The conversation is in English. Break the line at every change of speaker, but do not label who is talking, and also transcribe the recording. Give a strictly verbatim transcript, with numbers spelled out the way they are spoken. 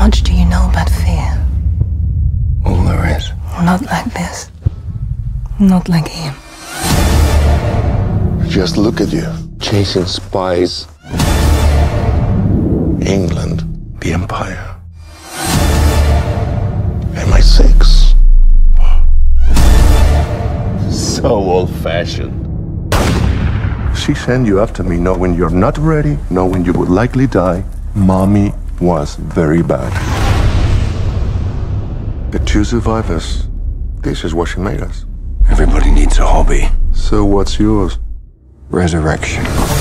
much do you know about fear?
All there is.
Not like this. Not like him.
Just look at you, chasing spies. England, the Empire. M I six. So old-fashioned. She sent you after me knowing you're not ready, knowing you would likely die. Mommy was very bad. The two survivors. This is what she made us.
Everybody needs a hobby.
So what's yours?
Resurrection.